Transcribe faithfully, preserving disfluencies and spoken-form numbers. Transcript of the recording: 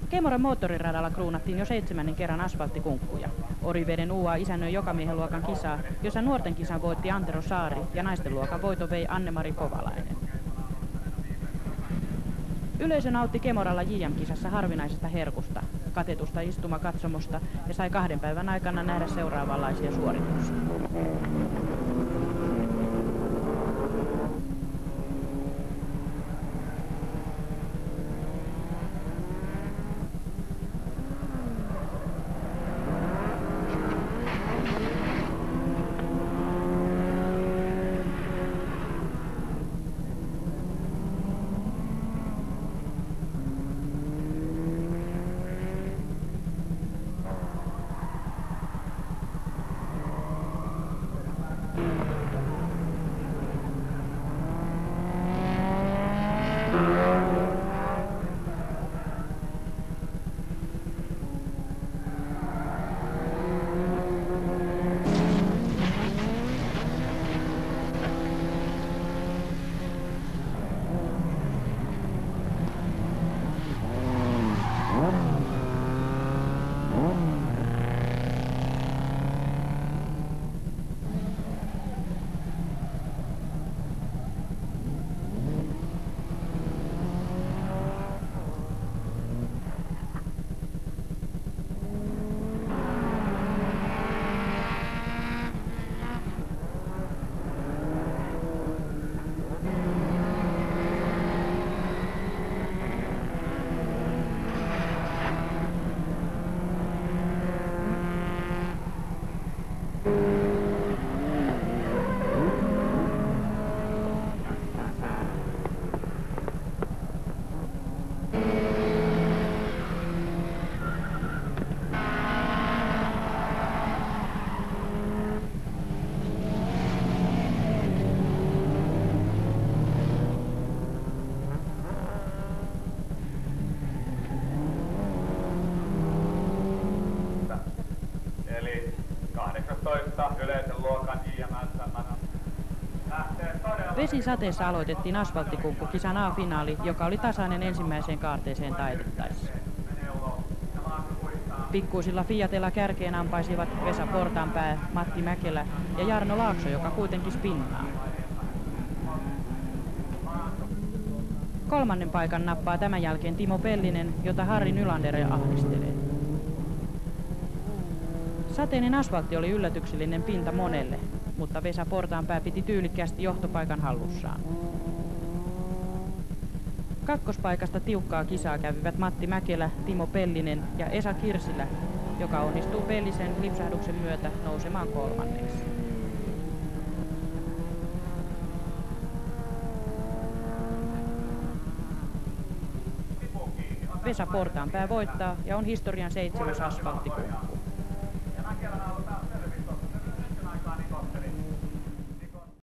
Kemoran moottoriradalla kruunattiin jo seitsemännen kerran asfalttikunkkuja. Oriveden U A isännöi jokamiehen luokan kisaa, jossa nuorten kisan voitti Antero Saari ja naisten luokan voiton vei Anne-Mari Kovalainen. Yleisö nautti Kemoralla J M-kisassa harvinaisesta herkusta, katetusta istumakatsomosta ja sai kahden päivän aikana nähdä seuraavanlaisia suorituksia. Vesisateessa aloitettiin asfalttikunkkukisan A-finaali, joka oli tasainen ensimmäiseen kaarteeseen taitettaessa. Pikkuisilla Fiatilla kärkeen ampaisivat Vesa Portaanpää, Matti Mäkelä ja Jarno Laakso, joka kuitenkin spinnaa. Kolmannen paikan nappaa tämän jälkeen Timo Pellinen, jota Harri Nylander ahdistelee. Sateinen asfaltti oli yllätyksellinen pinta monelle, mutta Vesa Portaanpää piti tyylikkäästi johtopaikan hallussaan. Kakkospaikasta tiukkaa kisaa kävivät Matti Mäkelä, Timo Pellinen ja Esa Kirsilä, joka onnistuu Pellisen lipsahduksen myötä nousemaan kolmanneksi. Vesa Portaanpää voittaa ja on historian seitsemäs asfalttikunkku.